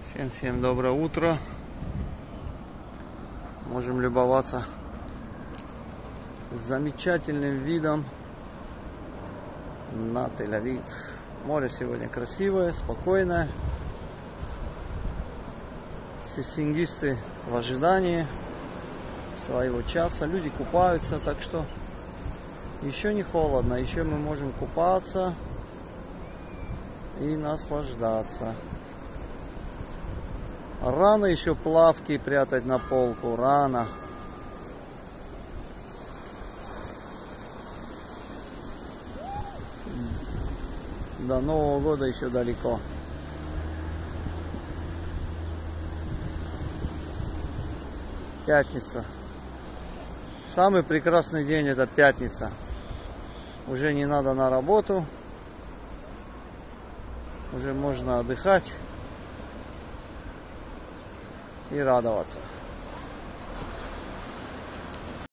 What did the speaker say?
Всем доброе утро. Можем любоваться замечательным видом на Тель-Авив. Море сегодня красивое, спокойное. Серфингисты в ожидании своего часа. Люди купаются, так что еще не холодно. Еще мы можем купаться и наслаждаться. Рано еще плавки прятать на полку, рано. До Нового года еще далеко. Пятница. Самый прекрасный день — это пятница. Уже не надо на работу. Уже можно отдыхать и радоваться.